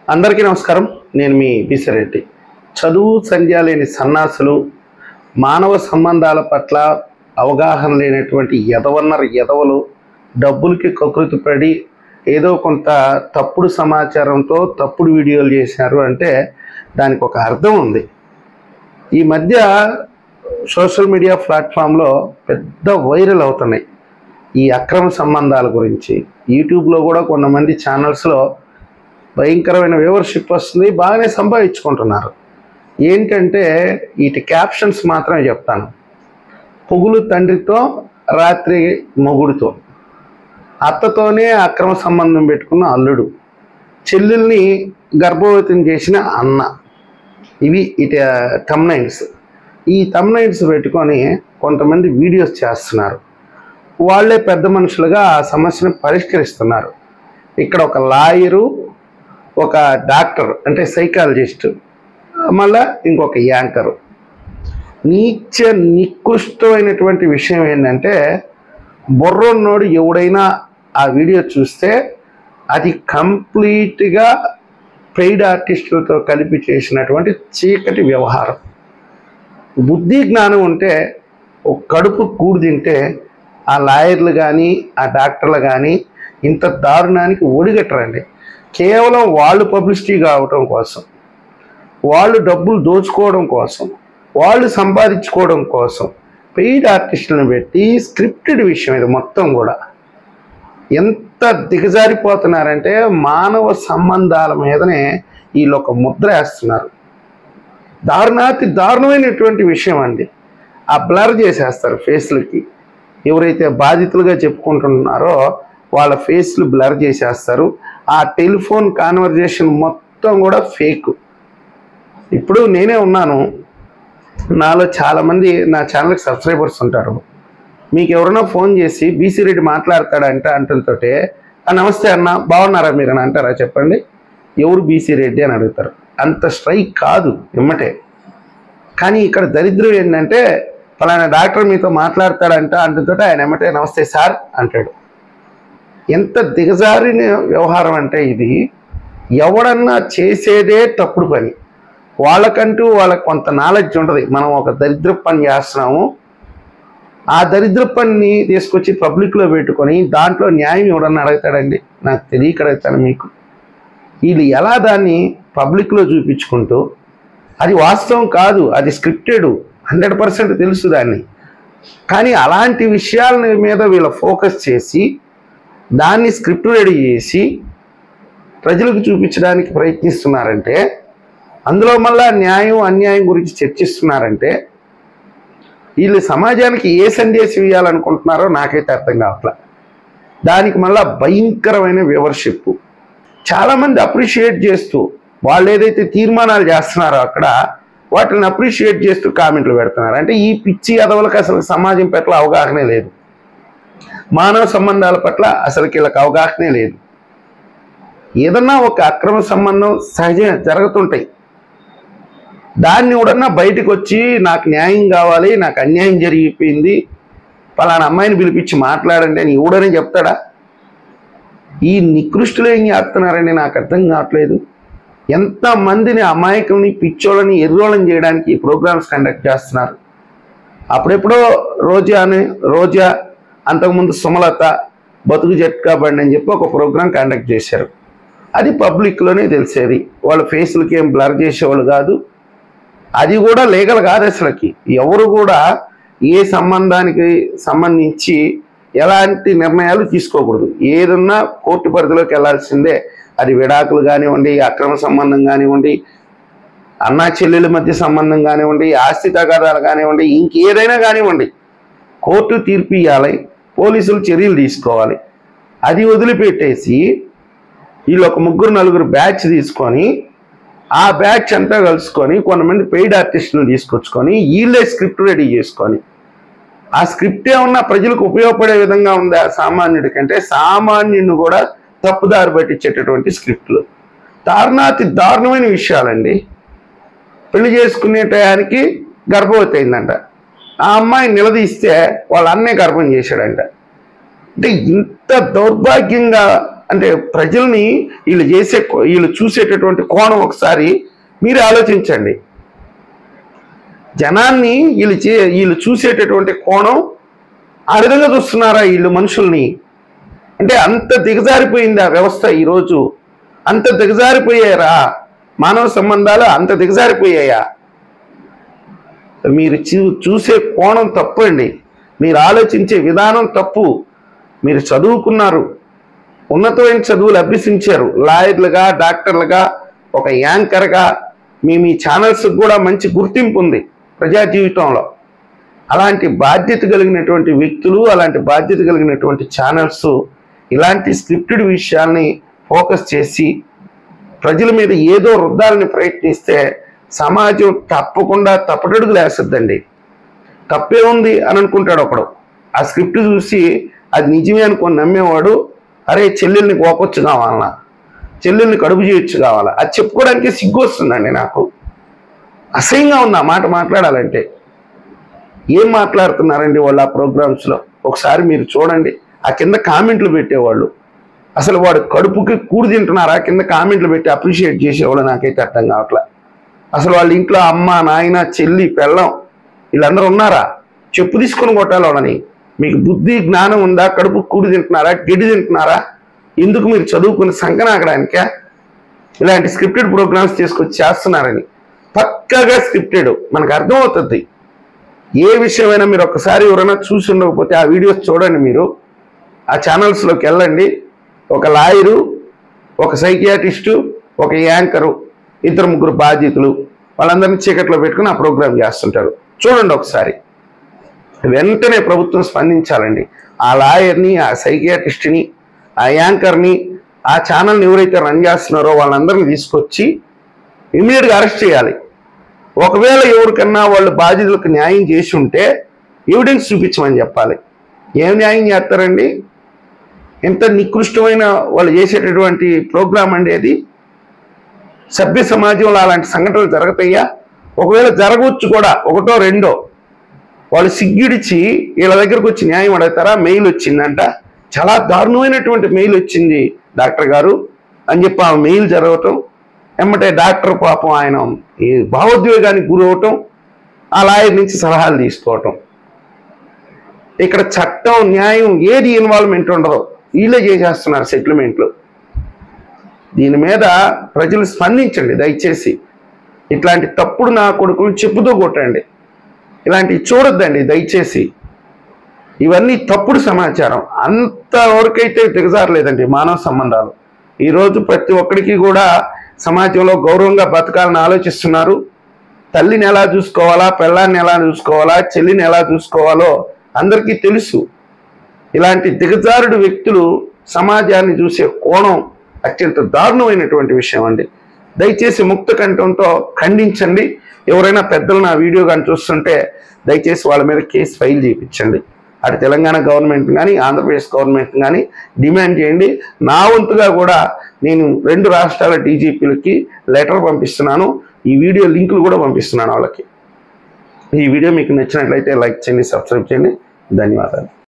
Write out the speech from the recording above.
అందరికీ నమస్కారం. నేను మీ బిసిరెడ్డి. చదువు సంధ్య లేని సన్నాసులు, మానవ సంబంధాల పట్ల అవగాహన లేనటువంటి ఎదవలు డబ్బులకి కకృతిపడి ఏదో కొంత తప్పుడు సమాచారంతో తప్పుడు వీడియోలు చేశారు అంటే దానికి ఒక అర్థం ఉంది. ఈ మధ్య సోషల్ మీడియా ప్లాట్ఫామ్లో పెద్ద వైరల్ అవుతున్నాయి ఈ అక్రమ సంబంధాల గురించి. యూట్యూబ్లో కూడా కొంతమంది ఛానల్స్లో భయంకరమైన వ్యూవర్షిప్ వస్తుంది, బాగానే సంపాదించుకుంటున్నారు. ఏంటంటే వీటి క్యాప్షన్స్ మాత్రమే చెప్తాను. పొగులు తండ్రితో, రాత్రి మొగుడితో, అత్తతోనే అక్రమ సంబంధం పెట్టుకున్న అల్లుడు, చెల్లెల్ని గర్భవతిని చేసిన అన్న. ఇవి ఇటు థంబ్నైల్స్. ఈ థంబ్నైల్స్ పెట్టుకొని కొంతమంది వీడియోస్ చేస్తున్నారు. వాళ్ళే పెద్ద మనుషులుగా ఆ సమస్యను పరిష్కరిస్తున్నారు. ఇక్కడ ఒక లాయరు, ఒక డాక్టర్ అంటే సైకాలజిస్ట్, మళ్ళా ఇంకొక యాంకరు. నికృష్టమైనటువంటి విషయం ఏంటంటే బుర్రోన్నోడు ఎవడైనా ఆ వీడియో చూస్తే అది కంప్లీట్గా పెయిడ్ ఆర్టిస్టులతో కలిపి చేసినటువంటి చీకటి వ్యవహారం. బుద్ధి జ్ఞానం ఉంటే ఒక కడుపు కూడు తింటే ఆ లాయర్లు కానీ ఆ డాక్టర్లు కానీ ఇంత దారుణానికి ఒడిగట్టరండి. కేవలం వాళ్ళు పబ్లిసిటీ కావటం కోసం, వాళ్ళు డబ్బులు దోచుకోవడం కోసం, వాళ్ళు సంపాదించుకోవడం కోసం పెయిడ్ ఆర్టిస్టులను పెట్టి స్క్రిప్టెడ్ విషయం ఇది మొత్తం కూడా. ఎంత దిగజారిపోతున్నారంటే మానవ సంబంధాల మీదనే వీళ్ళు ఒక ముద్ర వేస్తున్నారు. దారుణమైనటువంటి విషయం అండి. ఆ బ్లర్ చేసేస్తారు ఫేస్లకి. ఎవరైతే బాధితులుగా చెప్పుకుంటున్నారో వాళ్ళ ఫేస్లు బ్లర్ చేసేస్తారు. ఆ టెలిఫోన్ కాన్వర్జేషన్ మొత్తం కూడా ఫేక్. ఇప్పుడు నేనే ఉన్నాను, నాలో చాలామంది నా ఛానల్కి సబ్స్క్రైబర్స్ ఉంటారు. మీకు ఎవరైనా ఫోన్ చేసి బీసీ రెడ్డి మాట్లాడతాడంటే అంటలతోటే నమస్తే అన్న, బాగున్నారా మీరు అని అంటారా? చెప్పండి. ఎవరు బీసీ రెడ్డి అని అడుగుతారు. అంత స్ట్రైక్ కాదు ఎమ్మటే. కానీ ఇక్కడ దరిద్రం ఏంటంటే ఫలానా డాక్టర్ మీతో మాట్లాడతాడంట అంటలతోటే ఆయన ఎమ్మటే నమస్తే సార్ అంటాడు. ఎంత దిగజారిన వ్యవహారం అంటే ఇది. ఎవడన్నా చేసేదే తప్పుడు పని. వాళ్ళకంటూ వాళ్ళకి కొంత నాలెడ్జ్ ఉంటుంది. మనం ఒక దరిద్ర పని చేస్తున్నాము, ఆ దరిద్ర పనిని తీసుకొచ్చి పబ్లిక్లో పెట్టుకొని దాంట్లో న్యాయం ఎవడన్నా అడుగుతాడండి? నాకు తెలియక అడుగుతాను మీకు. వీళ్ళు ఎలా దాన్ని పబ్లిక్లో చూపించుకుంటూ అది వాస్తవం కాదు, అది స్క్రిప్టెడ్, 100% తెలుసు దాన్ని. కానీ అలాంటి విషయాల మీద వీళ్ళ ఫోకస్ చేసి దాన్ని స్క్రిప్ట్ రెడీ చేసి ప్రజలకు చూపించడానికి ప్రయత్నిస్తున్నారంటే, అందులో మళ్ళా న్యాయం అన్యాయం గురించి చర్చిస్తున్నారంటే వీళ్ళు సమాజానికి ఏ సందేశం ఇవ్వాలనుకుంటున్నారో నాకైతే అర్థం కావట్లా. దానికి మళ్ళా భయంకరమైన వ్యూవర్షిప్. చాలామంది అప్రిషియేట్ చేస్తూ వాళ్ళు ఏదైతే తీర్మానాలు చేస్తున్నారో అక్కడ వాటిని అప్రిషియేట్ చేస్తూ కామెంట్లు పెడుతున్నారు. అంటే ఈ పిచ్చి ఎదవలకు అసలు సమాజం పట్ల అవగాహనే లేదు, మానవ సంబంధాల పట్ల అసలు వీళ్ళకి అవగాహనే లేదు. ఏదన్నా ఒక అక్రమ సంబంధం సహజంగా జరుగుతుంటాయి. దాన్ని కూడా బయటకు వచ్చి నాకు న్యాయం కావాలి, నాకు అన్యాయం జరిగిపోయింది, పలానా అమ్మాయిని పిలిపించి మాట్లాడండి అని ఎవడని చెప్తాడా? ఈ నికృష్టులు ఏం చేస్తున్నారని నాకు అర్థం కావట్లేదు. ఎంతమందిని అమాయకుల్ని, పిచ్చోళ్ళని, ఎర్రోళ్ళని చేయడానికి ఈ ప్రోగ్రామ్స్ కండక్ట్ చేస్తున్నారు. అప్పుడెప్పుడో రోజా అంతకుముందు సుమలత బతుకు జట్కా బండి అని చెప్పి ఒక ప్రోగ్రాం కండక్ట్ చేశారు. అది పబ్లిక్లోనే తెలిసేది. వాళ్ళ ఫేస్లకి ఏం బ్లర్ చేసేవాళ్ళు కాదు. అది కూడా లీగల్ కాదు అసలుకి. ఎవరు కూడా ఏ సంబంధానికి సంబంధించి ఎలాంటి నిర్ణయాలు తీసుకోకూడదు. ఏదన్నా కోర్టు పరిధిలోకి వెళ్లాల్సిందే. అది విడాకులు కానివ్వండి, అక్రమ సంబంధం కానివ్వండి, అన్నా చెల్లెల మధ్య సంబంధం కానివ్వండి, ఆస్తి తగాదాలు కానివ్వండి, ఇంకేదైనా కానివ్వండి, కోర్టు తీర్పు ఇవ్వాలి, పోలీసులు చర్యలు తీసుకోవాలి. అది వదిలిపెట్టేసి వీళ్ళు ఒక 3-4 బ్యాచ్ తీసుకొని ఆ బ్యాచ్ అంతా కలుసుకొని కొంతమంది పెయిడ్ ఆర్టిస్టులను తీసుకొచ్చుకొని వీళ్ళే స్క్రిప్ట్ రెడీ చేసుకొని, ఆ స్క్రిప్ట్ ఏమన్నా ప్రజలకు ఉపయోగపడే విధంగా ఉందా? సామాన్యుడి కంటే సామాన్యుడిని కూడా తప్పుదారి పట్టించేటటువంటి స్క్రిప్ట్లు. దారుణమైన విషయాలండి. పెళ్లి చేసుకునే టయానికి గర్భవతి అయిందంట. ఆ అమ్మాయి నిలదీస్తే వాళ్ళ అన్నే గర్భం చేశాడంట. అంటే ఇంత దౌర్భాగ్యంగా అంటే ప్రజల్ని వీళ్ళు చూసేటటువంటి కోణం ఒకసారి మీరు ఆలోచించండి. జనాన్ని వీళ్ళు చూసేటటువంటి కోణం ఆ విధంగా చూస్తున్నారా వీళ్ళు మనుషుల్ని? అంటే అంత దిగజారిపోయింది ఆ వ్యవస్థ ఈరోజు. అంత దిగజారిపోయారా మానవ సంబంధాలు? అంత దిగజారిపోయాయా? మీరు చూసే కోణం తప్పు అండి. మీరు ఆలోచించే విధానం తప్పు. మీరు చదువుకున్నారు, ఉన్నతమైన చదువులు అభ్యసించారు, లాయర్లుగా, డాక్టర్లుగా, ఒక యాంకర్గా. మీ ఛానల్స్కి కూడా మంచి గుర్తింపు ఉంది ప్రజా జీవితంలో. అలాంటి బాధ్యత కలిగినటువంటి వ్యక్తులు, అలాంటి బాధ్యత కలిగినటువంటి ఛానల్స్ ఇలాంటి స్క్రిప్టెడ్ విషయాల్ని ఫోకస్ చేసి ప్రజల మీద ఏదో రుద్దాలని ప్రయత్నిస్తే సమాజం తప్పకుండా తప్పటడుగులు వేస్తుందండి. తప్పే ఉంది అని అనుకుంటాడు ఒకడు. ఆ స్క్రిప్ట్ చూసి అది నిజమే అనుకొని నమ్మేవాడు, అరే చెల్లెల్ని గోపొచ్చు కావాలన్నా, చెల్లెల్ని కడుపు చేయొచ్చు కావాలా, అది చెప్పుకోవడానికి సిగ్గు వస్తుందండి నాకు. అసహ్యంగా ఉంది ఆ మాట మాట్లాడాలంటే. ఏం మాట్లాడుతున్నారండి వాళ్ళు ఆ ప్రోగ్రామ్స్లో? ఒకసారి మీరు చూడండి. ఆ కింద కామెంట్లు పెట్టేవాళ్ళు, అసలు వాడు కడుపుకి కూడి తింటున్నారా కింద కామెంట్లు పెట్టి అప్రిషియేట్ చేసేవాళ్ళు నాకైతే అర్థం కావట్లే. అసలు వాళ్ళ ఇంట్లో అమ్మ, నాయన, చెల్లి, పెళ్ళం వీళ్ళందరూ ఉన్నారా? చెప్పు తీసుకొని కొట్టాలి వాళ్ళని. మీకు బుద్ధి జ్ఞానం ఉందా? కడుపు కూడి తింటున్నారా? గిడ్డి తింటున్నారా? ఎందుకు మీరు చదువుకుని సంకనాకడానికే ఇలాంటి స్క్రిప్టెడ్ ప్రోగ్రామ్స్ తీసుకొచ్చి చేస్తున్నారని? పక్కాగా స్క్రిప్టెడ్, మనకు అర్థమవుతుంది. ఏ విషయమైనా మీరు ఒక్కసారి ఎవరైనా చూసి ఉండకపోతే ఆ వీడియోస్ చూడండి. మీరు ఆ ఛానల్స్లోకి వెళ్ళండి. ఒక లాయరు, ఒక సైకియాట్రిస్టు, ఒక యాంకరు, 2-3 బాధ్యతలు, వాళ్ళందరినీ చీకట్లో పెట్టుకుని ఆ ప్రోగ్రామ్ చేస్తుంటారు. చూడండి ఒకసారి. వెంటనే ప్రభుత్వం స్పందించాలండి. ఆ లాయర్ని, ఆ సైకియాట్రిస్ట్ని, ఆ యాంకర్ని, ఆ ఛానల్ని ఎవరైతే రన్ చేస్తున్నారో వాళ్ళందరినీ తీసుకొచ్చి ఇమీడియట్గా అరెస్ట్ చేయాలి. ఒకవేళ ఎవరికన్నా వాళ్ళు బాధితులకు న్యాయం చేసి ఉంటే ఎవిడెన్స్ చూపించమని చెప్పాలి. ఏం న్యాయం చేస్తారండి? ఎంత నికృష్టమైన వాళ్ళు చేసేటటువంటి ప్రోగ్రాం అండి అది. సభ్య సమాజంలో అలాంటి సంఘటనలు జరుగుతాయా? ఒకవేళ జరగవచ్చు కూడా, ఒకటో రెండో. వాళ్ళు సిగ్గిడిచి వీళ్ళ దగ్గరకు వచ్చి న్యాయం అడుగుతారా? మెయిల్ వచ్చిందంట, చాలా దారుణమైనటువంటి మెయిల్ వచ్చింది డాక్టర్ గారు అని చెప్పి ఆ మెయిల్ జరగటం, ఎమ్మటే డాక్టర్ పాపం ఆయన ఈ భావోద్వేగానికి గురవటం, ఆ లాయర్ నుంచి సలహాలు తీసుకోవటం. ఇక్కడ చట్టం, న్యాయం ఏది ఇన్వాల్వ్మెంట్ ఉండదు, వీళ్ళే చేసేస్తున్నారు సెటిల్మెంట్లు. దీని మీద ప్రజలు స్పందించండి దయచేసి. ఇట్లాంటి తప్పుడు నా కొడుకులు చెప్పుతో కొట్టండి. ఇలాంటివి చూడొద్దండి దయచేసి. ఇవన్నీ తప్పుడు సమాచారం. అంతవరకైతే దిగజారలేదండి మానవ సంబంధాలు. ఈరోజు ప్రతి ఒక్కరికి కూడా సమాజంలో గౌరవంగా బతకాలని ఆలోచిస్తున్నారు. తల్లిని ఎలా చూసుకోవాలా, పిల్లాన్ని ఎలా చూసుకోవాలా, చెల్లిని ఎలా చూసుకోవాలో అందరికీ తెలుసు. ఇలాంటి దిగజారుడు వ్యక్తులు సమాజాన్ని చూసే కోణం అత్యంత దారుణమైనటువంటి విషయం అండి. దయచేసి ముక్త కంఠంతో ఖండించండి. ఎవరైనా పెద్దలు నా వీడియో కానీ చూస్తుంటే దయచేసి వాళ్ళ మీద కేసు ఫైల్ చేయించండి. అటు తెలంగాణ గవర్నమెంట్ కానీ ఆంధ్రప్రదేశ్ గవర్నమెంట్ కానీ డిమాండ్ చేయండి. నా వంతుగా కూడా నేను 2 రాష్ట్రాల డీజీపీలకి లెటర్ పంపిస్తున్నాను. ఈ వీడియో లింకులు కూడా పంపిస్తున్నాను వాళ్ళకి. ఈ వీడియో మీకు నచ్చినట్లయితే లైక్ చేయండి, సబ్స్క్రైబ్ చేయండి. ధన్యవాదాలు.